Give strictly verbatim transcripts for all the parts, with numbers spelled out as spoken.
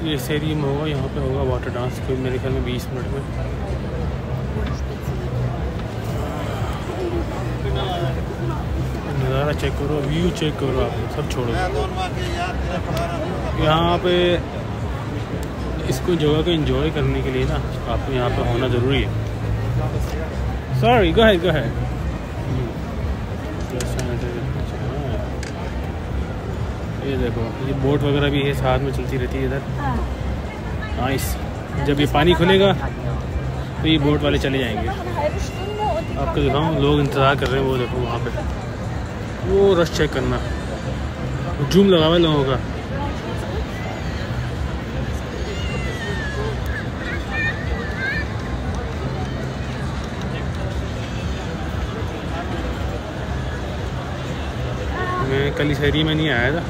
ये स्टेडियम होगा, यहाँ पे होगा वाटर डांस कोई मेरे ख्याल में बीस मिनट में। नज़ारा चेक करो, व्यू चेक करो, आप सब छोड़ो। यहाँ पे इसको जगह को एंजॉय करने के लिए ना आपको यहाँ पे होना ज़रूरी है। Sorry, go ahead, go ahead. ये देखो, ये बोट वगैरह भी है, साथ में चलती रहती है इधर। नाइस। जब ये पानी खुलेगा तो ये बोट वाले चले जाएंगे। आपको दिखाऊँ, लोग इंतज़ार कर रहे हैं, वो देखो वहाँ पे वो रश चेक करना, जूम लगा हुआ लोगों का। मैं कल इस एरिया में नहीं आया था।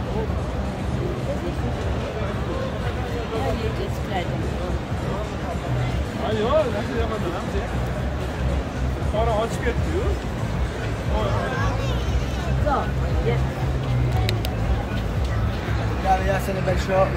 Ja, sen är väl klar.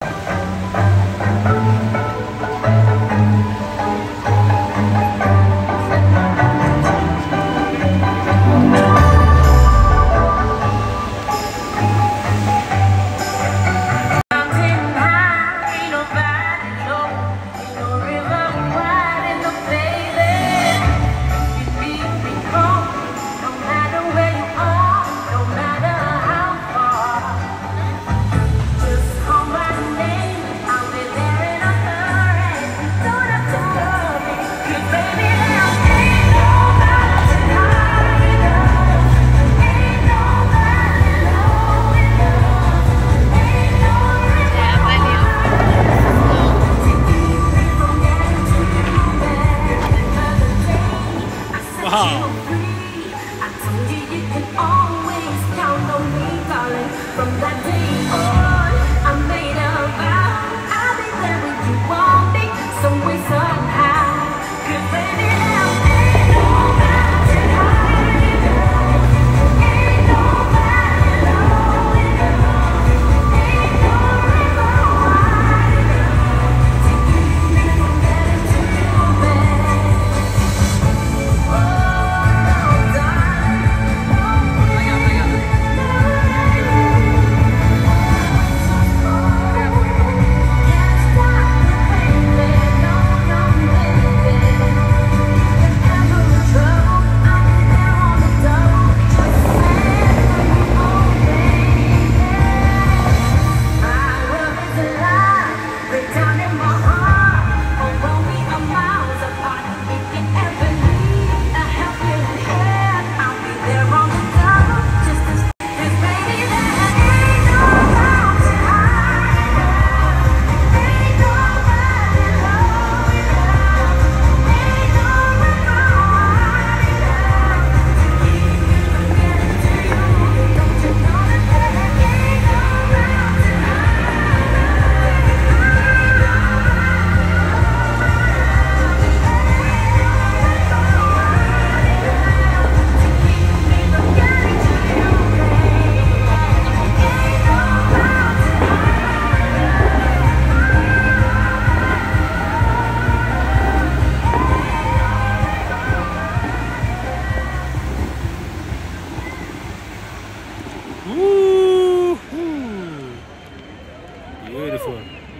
Beautiful.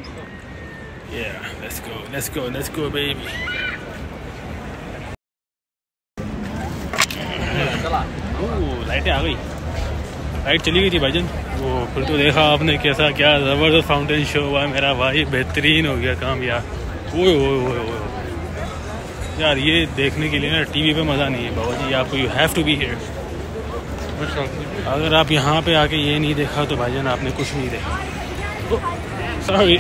Yeah, let's go, let's go, let's go, baby. लाइटें आ गई, लाइट चली गई थी भाईजान। वो फिर तो देखा आपने कैसा, क्या ज़बरदस्त फाउंटेन शो हुआ मेरा भाई, बेहतरीन हो गया काम यार। ओए ओए ओए ओए यार, ये देखने के लिए ना टीवी पे मज़ा नहीं है बाबा जी, आपको you have to be here. अगर आप यहाँ पे आके ये नहीं देखा तो भाईजान आपने कुछ नहीं देखा। सॉरी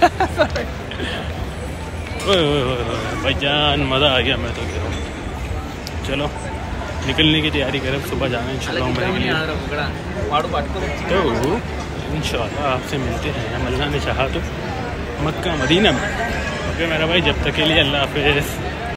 ओए ओए ओए भाईजान, मज़ा आ गया, मैं तो कह रहा हूँ। चलो निकलने की तैयारी करें, सुबह जाना इंशाल्लाह उम्र के लिए। तो इंशाल्लाह आपसे मिलते हैं, अल्लाह ने चाहा तो मक्का मदीना में। ओके मेरा भाई, जब तक के लिए अल्लाह हाफ़िज़।